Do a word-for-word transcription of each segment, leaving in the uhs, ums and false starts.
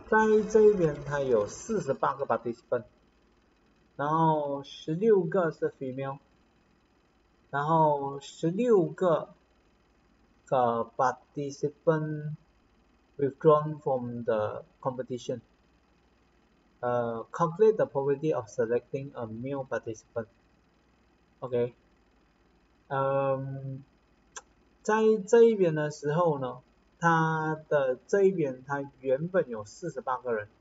在这一边它有四十八个 participant， 然后十六个是 female， 然后十六个呃 participant withdrawn from the competition. Uh, calculate the probability of selecting a male participant. OK， 嗯，在这一边的时候呢，它的这一边它原本有四十八个人，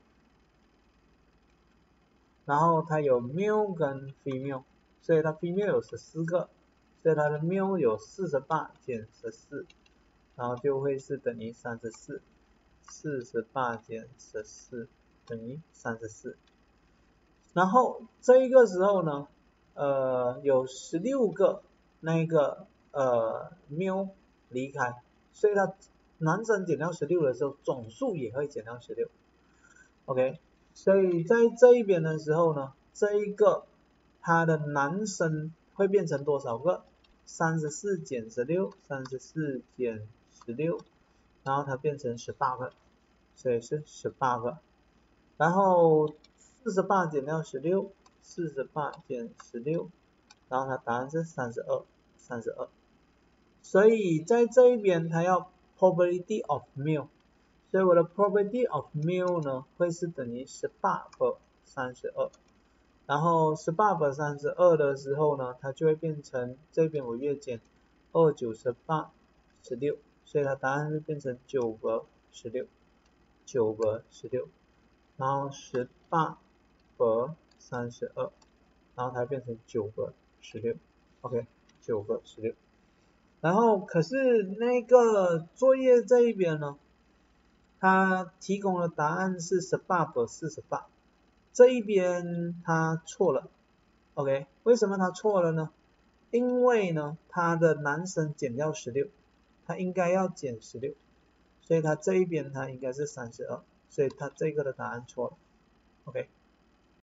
然后它有 male 跟 female， 所以它 female 有十四个，所以它的 male 有四十八减十四，然后就会是等于三十四， 四十八减十四等于三十四。然后这一个时候呢，呃，有十六个那个呃 male 离开，所以它男生减掉十六的时候，总数也会减掉十六。OK， 所以在这一边的时候呢，这一个它的男生会变成多少个？三十四减十六， 三十四减十六，然后它变成十八个，所以是十八个。然后四十八减掉十六， 四十八减十六，然后它答案是三十二， 三十二。所以在这一边它要 probability of male， 所以我的 probability of male 呢会是等于十八和三十二。然后十八和三十二的时候呢，它就会变成这边我月减二九十八十六，所以它答案会变成九和十六，九和十六，然后十八和三十二，然后它变成九和十六 ，OK， 九和十六。然后可是那个作业这一边呢，它提供的答案是十八和四十八。这一边他错了 ，OK， 为什么他错了呢？因为呢，他的男生减掉十六，他应该要减十六，所以他这一边他应该是三十二，所以他这个的答案错了 ，OK。